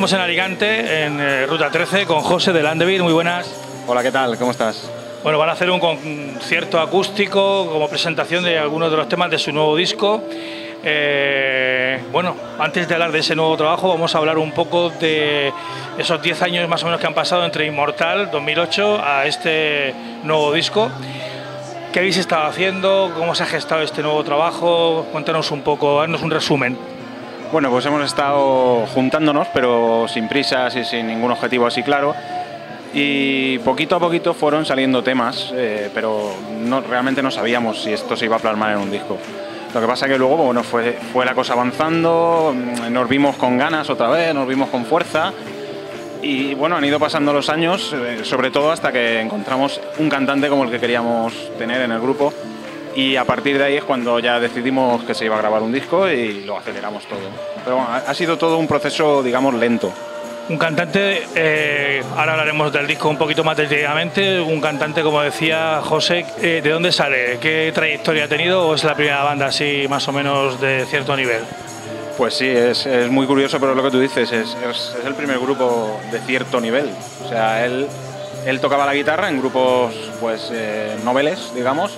Estamos en Alicante, en Ruta 13, con José de Landevir. Muy buenas. Hola, ¿qué tal? ¿Cómo estás? Bueno, van a hacer un concierto acústico como presentación de algunos de los temas de su nuevo disco. Bueno, antes de hablar de ese nuevo trabajo, vamos a hablar un poco de esos 10 años más o menos que han pasado entre Inmortal 2008 a este nuevo disco. ¿Qué habéis estado haciendo? ¿Cómo se ha gestado este nuevo trabajo? Cuéntanos un poco, haznos un resumen. Bueno, pues hemos estado juntándonos, pero sin prisas y sin ningún objetivo así claro. Y poquito a poquito fueron saliendo temas, pero realmente no sabíamos si esto se iba a plasmar en un disco. Lo que pasa que luego, bueno, fue la cosa avanzando, nos vimos con ganas otra vez, nos vimos con fuerza. Y bueno, han ido pasando los años, sobre todo hasta que encontramos un cantante como el que queríamos tener en el grupo. Y a partir de ahí es cuando ya decidimos que se iba a grabar un disco y lo aceleramos todo. Pero bueno, ha sido todo un proceso, digamos, lento. Un cantante, ahora hablaremos del disco un poquito más detalladamente, un cantante, como decía José, ¿de dónde sale? ¿Qué trayectoria ha tenido o es la primera banda así más o menos de cierto nivel? Pues sí, es muy curioso, pero lo que tú dices, es el primer grupo de cierto nivel. O sea, él tocaba la guitarra en grupos pues noveles, digamos,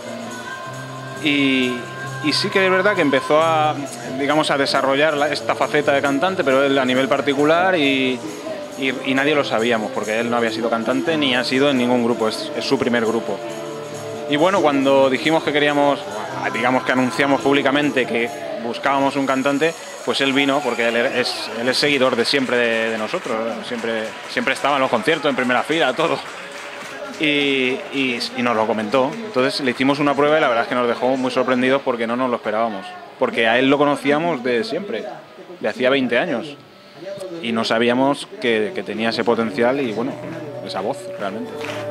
y sí que es verdad que empezó a desarrollar esta faceta de cantante, pero él a nivel particular y nadie lo sabíamos, porque él no había sido cantante ni ha sido en ningún grupo, es su primer grupo. Y bueno, cuando dijimos que queríamos, digamos que anunciamos públicamente que buscábamos un cantante, pues él vino, porque él es seguidor de siempre de nosotros, siempre estaba en los conciertos, en primera fila, todo. Y nos lo comentó. Entonces le hicimos una prueba y la verdad es que nos dejó muy sorprendidos porque no nos lo esperábamos. Porque a él lo conocíamos de siempre, de hacía 20 años. Y no sabíamos que tenía ese potencial y bueno, esa voz realmente.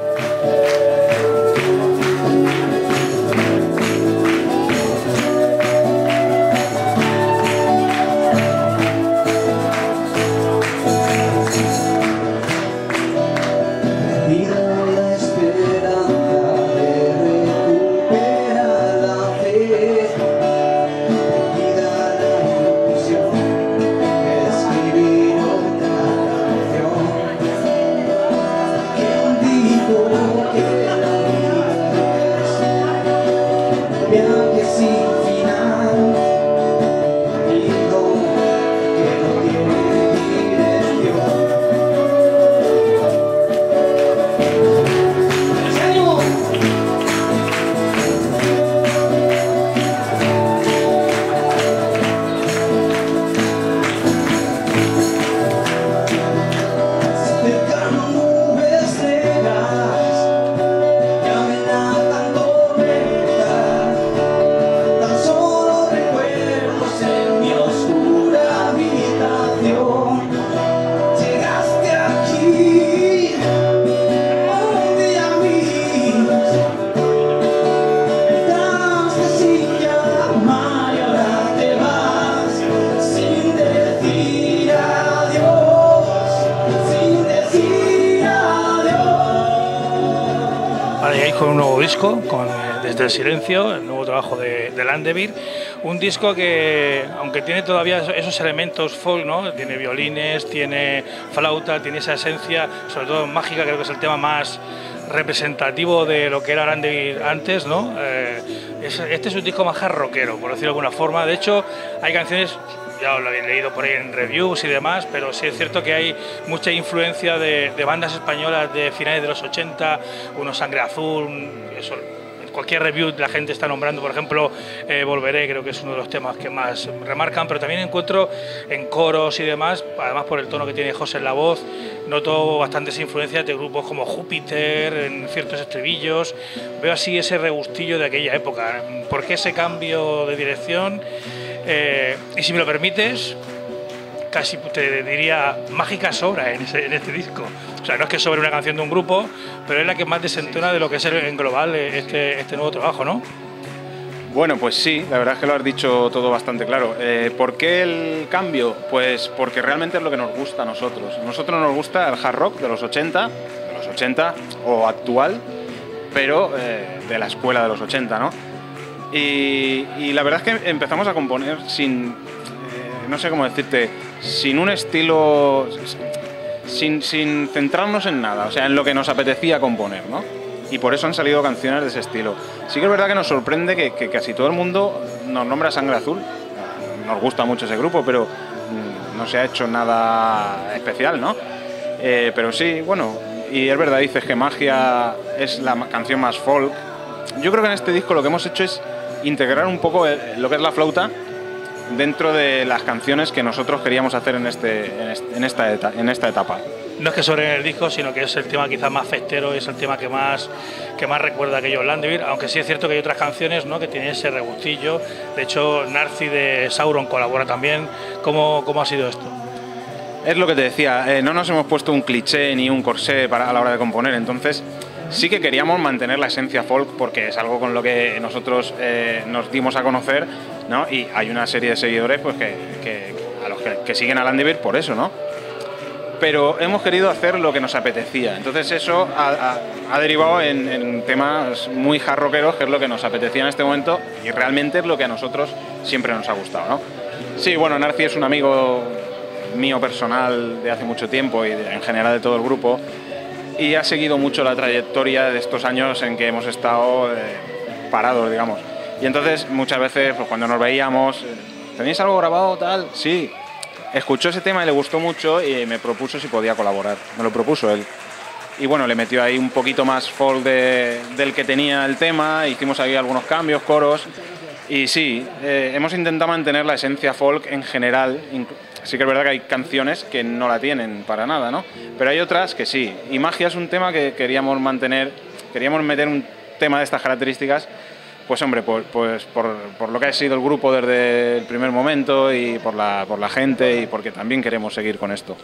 Con un nuevo disco, Desde el Silencio, el nuevo trabajo de Landevir, un disco que, aunque tiene todavía esos elementos folk, ¿no? Tiene violines, tiene flauta, tiene esa esencia, sobre todo mágica, creo que es el tema más representativo de lo que era Landevir antes, ¿no? Este es un disco más hard rockero, por decirlo de alguna forma. De hecho, hay canciones, ya lo habéis leído por ahí en reviews y demás, pero sí es cierto que hay mucha influencia de bandas españolas de finales de los 80, uno Sangre Azul, eso, en cualquier review la gente está nombrando, por ejemplo, Volveré, creo que es uno de los temas que más remarcan, pero también encuentro en coros y demás, además por el tono que tiene José en la voz, noto bastantes influencias de grupos como Júpiter, en ciertos estribillos, veo así ese regustillo de aquella época. ¿Por qué ese cambio de dirección? Y si me lo permites, casi te diría mágica sobra en este disco. O sea, no es que sobre una canción de un grupo, pero es la que más desentona de lo que es en global este nuevo trabajo, ¿no? Bueno, pues sí, la verdad es que lo has dicho todo bastante claro. ¿Por qué el cambio? Pues porque realmente es lo que nos gusta a nosotros. A nosotros nos gusta el hard rock de los 80 o actual, pero de la escuela de los 80, ¿no? Y la verdad es que empezamos a componer sin no sé cómo decirte, sin un estilo, sin centrarnos en nada, o sea, en lo que nos apetecía componer, ¿no? Y por eso han salido canciones de ese estilo. Sí que es verdad que nos sorprende que casi todo el mundo nos nombra Sangre Azul. Nos gusta mucho ese grupo, pero no se ha hecho nada especial, ¿no? Pero sí, bueno, y es verdad, dices que Magia es la canción más folk. Yo creo que en este disco lo que hemos hecho es integrar un poco lo que es la flauta dentro de las canciones que nosotros queríamos hacer en esta etapa. No es que sobre en el disco, sino que es el tema quizás más festero, es el tema que más recuerda a aquellos Landevir, aunque sí es cierto que hay otras canciones, ¿no?, que tienen ese regustillo. De hecho, Narci de Sauron colabora también. ¿Cómo ha sido esto? Es lo que te decía, no nos hemos puesto un cliché ni un corsé a la hora de componer, entonces sí que queríamos mantener la esencia folk porque es algo con lo que nosotros nos dimos a conocer, ¿no? Y hay una serie de seguidores pues a los que siguen a Landevir por eso, ¿no? Pero hemos querido hacer lo que nos apetecía, entonces eso ha derivado en temas muy hard rockeros, que es lo que nos apetecía en este momento y realmente es lo que a nosotros siempre nos ha gustado, ¿no? Sí, bueno, Narci es un amigo mío personal de hace mucho tiempo y en general de todo el grupo, y ha seguido mucho la trayectoria de estos años en que hemos estado parados, digamos. Y entonces muchas veces pues, cuando nos veíamos, ¿tenéis algo grabado tal? Sí. Escuchó ese tema y le gustó mucho y me propuso si podía colaborar. Me lo propuso él. Y bueno, le metió ahí un poquito más folk del que tenía el tema, hicimos ahí algunos cambios, coros. Y sí, hemos intentado mantener la esencia folk en general. Sí que es verdad que hay canciones que no la tienen para nada, ¿no? Pero hay otras que sí. Y Magia es un tema que queríamos mantener, queríamos meter un tema de estas características. Pues hombre, pues por lo que ha sido el grupo desde el primer momento y por la gente y porque también queremos seguir con esto.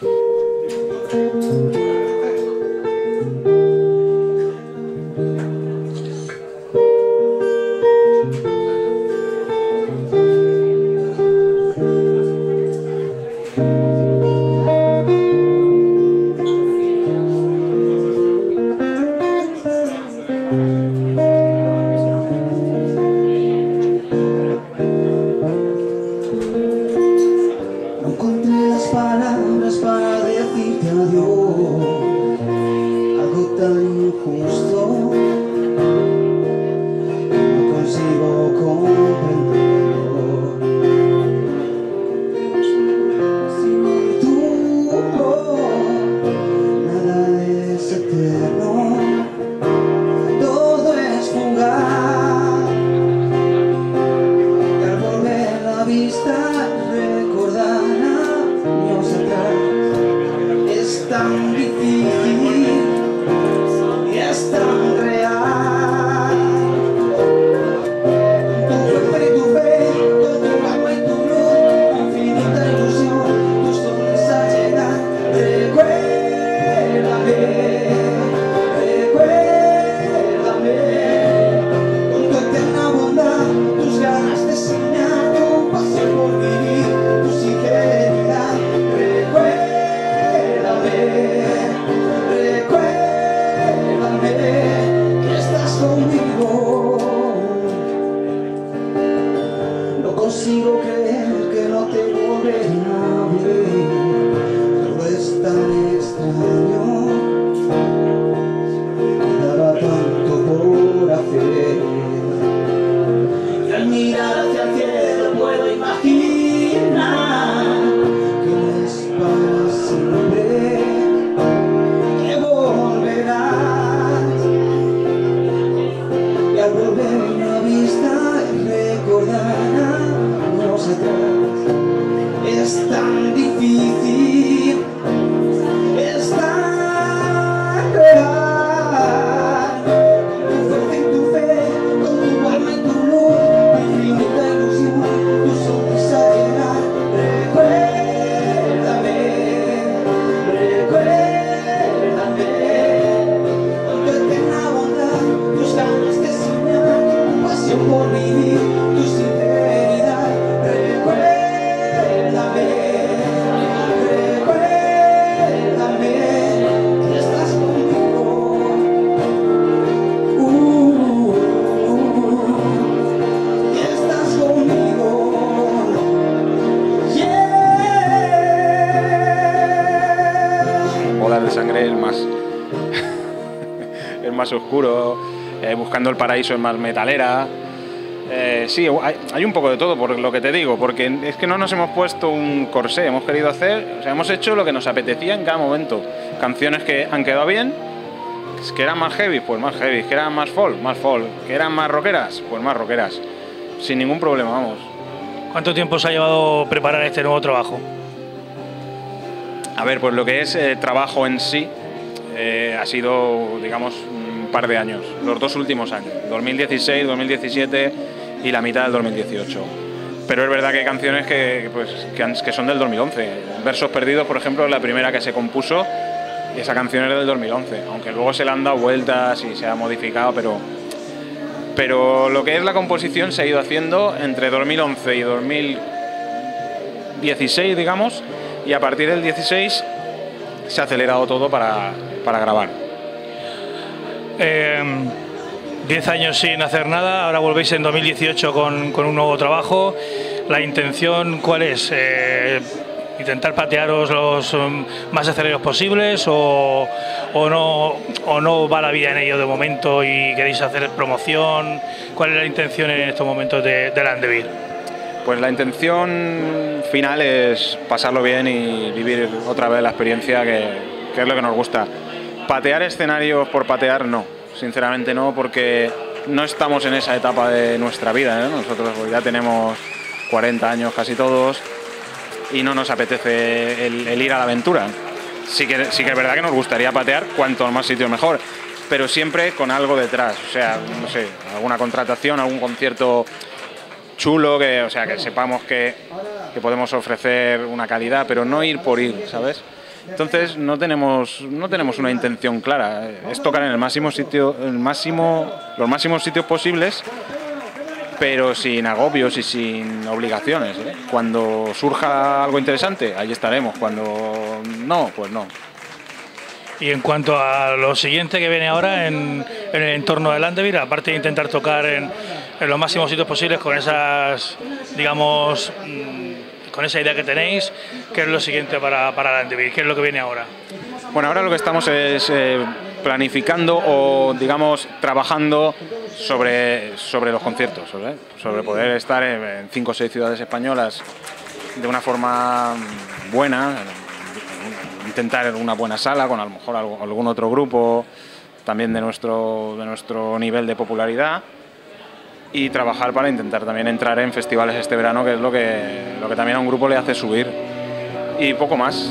Recuérdame. sangre es más, es más oscuro, Buscando el paraíso es más metalera. Sí, hay un poco de todo, por lo que te digo, porque es que no nos hemos puesto un corsé, hemos querido hacer, o sea, hemos hecho lo que nos apetecía en cada momento. Canciones que han quedado bien, que eran más heavy, pues más heavy, que eran más folk, que eran más rockeras, pues más rockeras, sin ningún problema, vamos. ¿Cuánto tiempo se ha llevado preparar este nuevo trabajo? A ver, pues lo que es trabajo en sí ha sido, digamos, un par de años, los 2 últimos años, 2016, 2017 y la mitad del 2018. Pero es verdad que hay canciones que son del 2011. Versos Perdidos, por ejemplo, es la primera que se compuso y esa canción es del 2011, aunque luego se le han dado vueltas y se ha modificado, pero lo que es la composición se ha ido haciendo entre 2011 y 2016, digamos, y a partir del 16 se ha acelerado todo para grabar. 10 años sin hacer nada, ahora volvéis en 2018 con un nuevo trabajo. ¿La intención cuál es? ¿Intentar patearos los más aceleros posibles o no va la vida en ello de momento y queréis hacer promoción? ¿Cuál es la intención en estos momentos de Landeville? Pues la intención final es pasarlo bien y vivir otra vez la experiencia que es lo que nos gusta. Patear escenarios por patear, no, sinceramente no, porque no estamos en esa etapa de nuestra vida, ¿eh? Nosotros pues ya tenemos 40 años casi todos y no nos apetece el ir a la aventura. Sí que es verdad que nos gustaría patear cuantos más sitios mejor, pero siempre con algo detrás, o sea, no sé, alguna contratación, algún concierto chulo, que sepamos que podemos ofrecer una calidad, pero no ir por ir, ¿sabes? Entonces no tenemos una intención clara, es tocar en los máximos sitios posibles, pero sin agobios y sin obligaciones, ¿eh? Cuando surja algo interesante, ahí estaremos, cuando no, pues no. Y en cuanto a lo siguiente que viene ahora en el entorno de Landeville, aparte de intentar tocar en los máximos sitios posibles con esas, digamos, con esa idea que tenéis, ¿qué es lo siguiente para Landeville? ¿Qué es lo que viene ahora? Bueno, ahora lo que estamos es planificando o, digamos, trabajando sobre los conciertos, sobre poder estar en 5 o 6 ciudades españolas de una forma buena, intentar una buena sala con a lo mejor algún otro grupo también de nuestro nivel de popularidad, y trabajar para intentar también entrar en festivales este verano, que es lo que también a un grupo le hace subir, y poco más.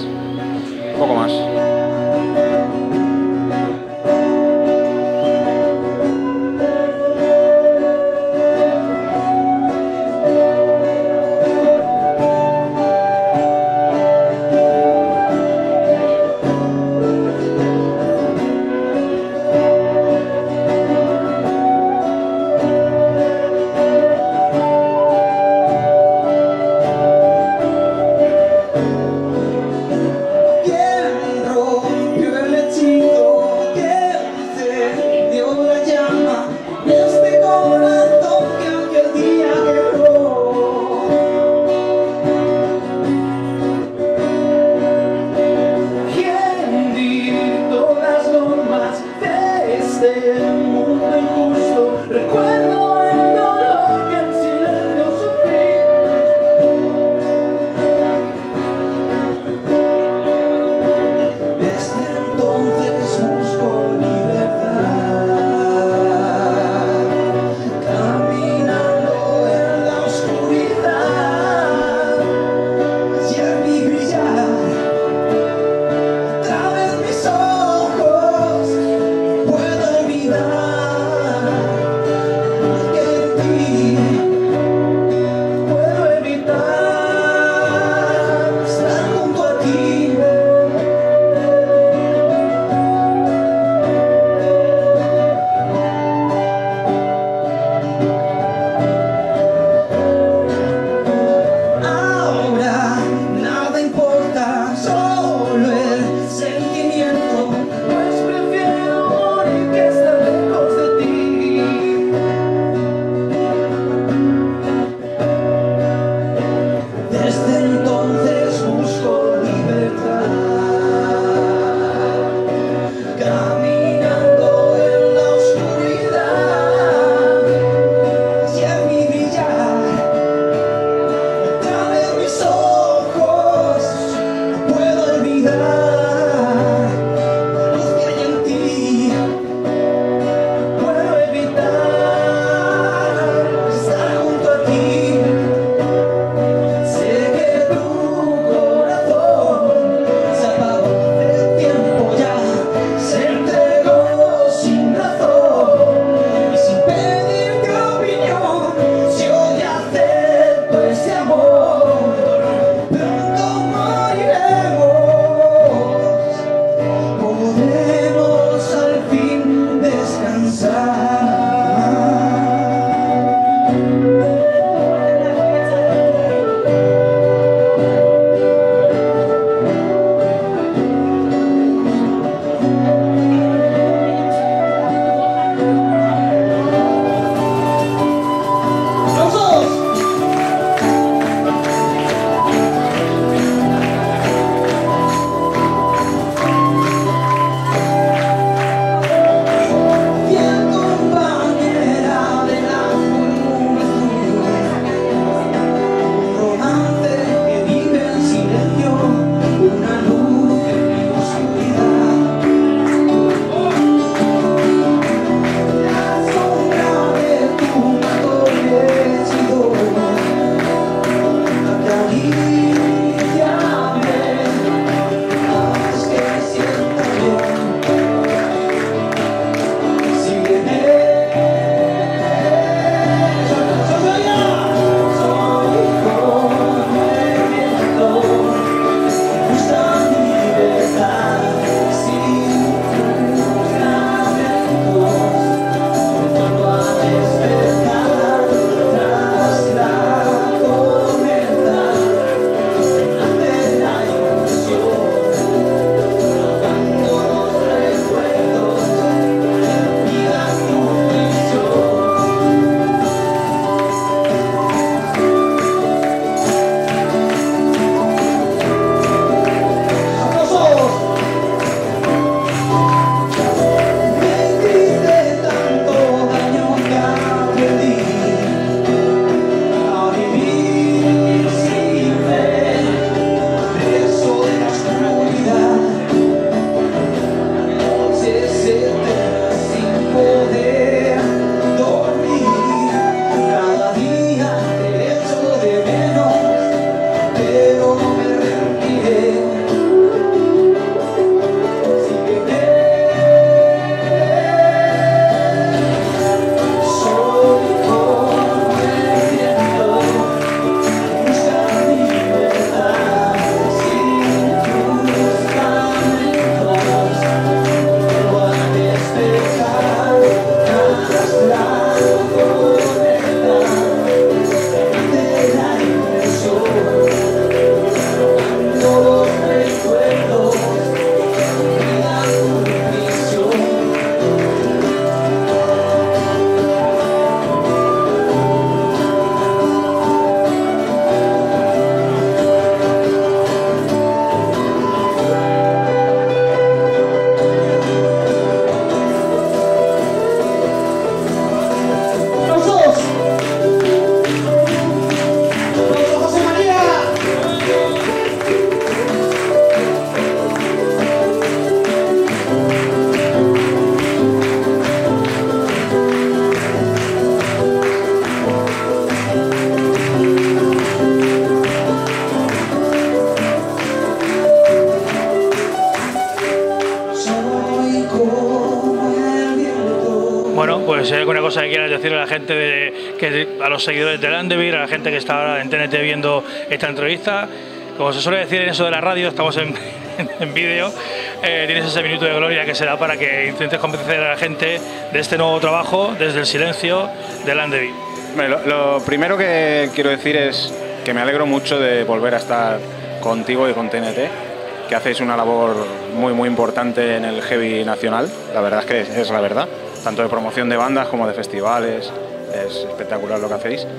pues si hay alguna cosa que quieras decirle a la gente, a los seguidores de Landebir, a la gente que está ahora en TNT viendo esta entrevista. Como se suele decir en eso de la radio, estamos en vídeo, tienes ese minuto de gloria que será para que intentes convencer a la gente de este nuevo trabajo, Desde el silencio, de Landebir. Lo primero que quiero decir es que me alegro mucho de volver a estar contigo y con TNT, que hacéis una labor muy importante en el heavy nacional. La verdad es que es la verdad, tanto de promoción de bandas como de festivales. Es espectacular lo que hacéis.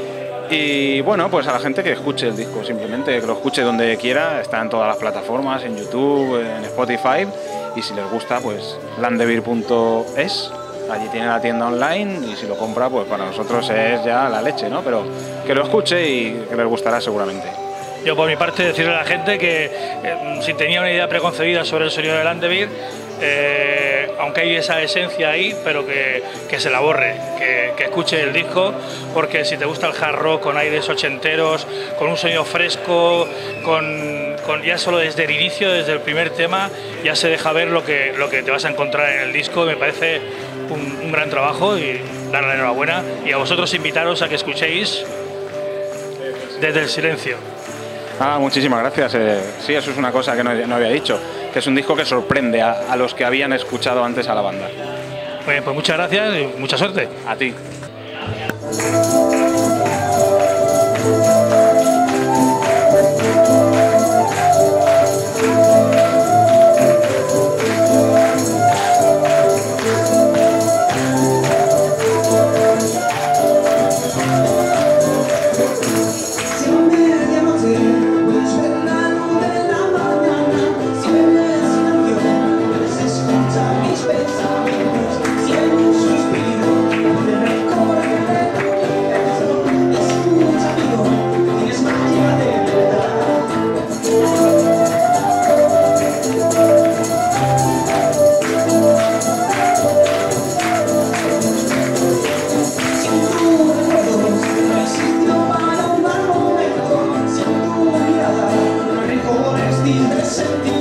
Y bueno, pues a la gente que escuche el disco, simplemente que lo escuche donde quiera, está en todas las plataformas, en YouTube, en Spotify, y si les gusta, pues landebir.es, allí tiene la tienda online, y si lo compra, pues para nosotros es ya la leche, ¿no? Pero que lo escuche y que les gustará seguramente. Yo por mi parte decirle a la gente que si tenía una idea preconcebida sobre el sonido de Landebir, aunque hay esa esencia ahí, pero que se la borre, que escuche el disco, porque si te gusta el hard rock con aires ochenteros, con un sonido fresco, con ya solo desde el inicio, desde el primer tema, ya se deja ver lo que te vas a encontrar en el disco. Me parece un gran trabajo y darle la enhorabuena, y a vosotros invitaros a que escuchéis Desde el silencio. Muchísimas gracias. Sí, eso es una cosa que no había dicho, que es un disco que sorprende a los que habían escuchado antes a la banda. Pues muchas gracias y mucha suerte. A ti. Sentir